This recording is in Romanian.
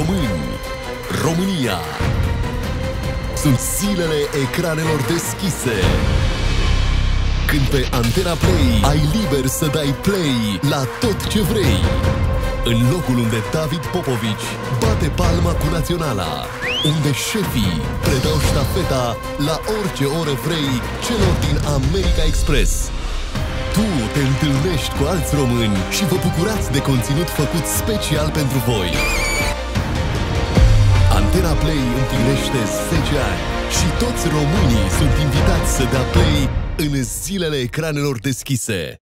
români, România. Sunt zilele ecranelor deschise, când pe Antena Play ai liber să dai play la tot ce vrei. În locul unde David Popovici bate palma cu Naționala, unde șefii predau ștafeta la orice oră vrei celor din America Express. Tu te întâlnești cu alți români și vă bucurați de conținut făcut special pentru voi. Antena Play împlinește 10 ani și toți românii sunt invitați să dea play în zilele ecranelor deschise.